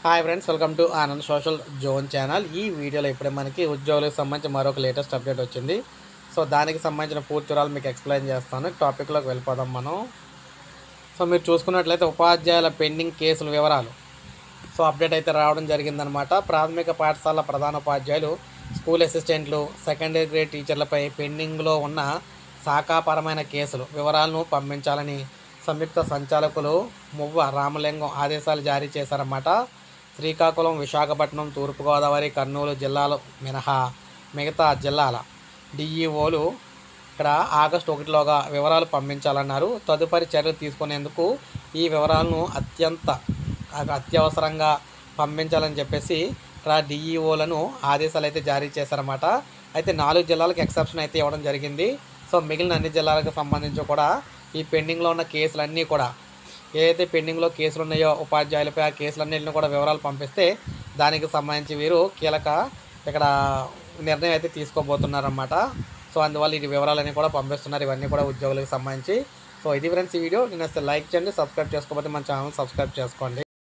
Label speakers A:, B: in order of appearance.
A: Hi friends, welcome to Anand social zone channel. ఈ వీడియోలో ఇప్పుడే మనకి ఉద్యోగులకు సంబంధించి మరొక లేటెస్ట్ అప్డేట్ వచ్చింది. సో దానికి సంబంధించిన పూర్తి వివరాలు మీకు ఎక్స్ప్లెయిన్ చేస్తాను. టాపిక్లోకి వెళ్ళిపోదాం మనం. సో మీరు చూసుకున్నట్లయితే ఉపాధ్యాయుల పెండింగ్ కేసుల వివరాలు అప్డేట్ అయితే రావడం జరిగిందనమాట. ప్రాథమిక పాఠశాల ప్రధానోపాధ్యాయులు, స్కూల్ అసిస్టెంట్లు, సెకండరీ గ్రేడ్ టీచర్లపై పెండింగ్లో ఉన్న శాఖాపరమైన కేసులు వివరాలను పంపించాలని సంయుక్త సంచాలకులు మువ్వ రామలింగం ఆదేశాలు జారీ చేశారన్నమాట. శ్రీకాకుళం, విశాఖపట్నం, తూర్పుగోదావరి, కర్నూలు జిల్లాలు మినహా మిగతా జిల్లాల డిఈఓలు ఇక్కడ ఆగస్టు 1లోగా వివరాలు పంపించాలన్నారు. తదుపరి చర్యలు తీసుకునేందుకు ఈ వివరాలను అత్యవసరంగా పంపించాలని చెప్పేసి ఇక్కడ డిఈఓలను ఆదేశాలు అయితే జారీ చేశారన్నమాట. అయితే 4 జిల్లాలకు ఎక్సెప్షన్ అయితే ఇవ్వడం జరిగింది. సో మిగిలిన అన్ని జిల్లాలకు సంబంధించి కూడా ఈ పెండింగ్లో ఉన్న కేసులన్నీ కూడా ఏదైతే పెండింగ్లో కేసులు ఉన్నాయో ఉపాధ్యాయులపై ఆ కేసులన్నింటినీ కూడా వివరాలు పంపిస్తే దానికి సంబంధించి వీరు కీలక ఇక్కడ నిర్ణయం అయితే తీసుకోబోతున్నారన్నమాట. సో అందువల్ల ఈ వివరాలన్నీ కూడా పంపిస్తున్నారు. ఇవన్నీ కూడా ఉద్యోగులకు సంబంధించి. సో ఇది ఫ్రెండ్స్ ఈ వీడియో. నేను లైక్ చేయండి, సబ్స్క్రైబ్ చేసుకోకపోతే మన ఛానల్ సబ్స్క్రైబ్ చేసుకోండి.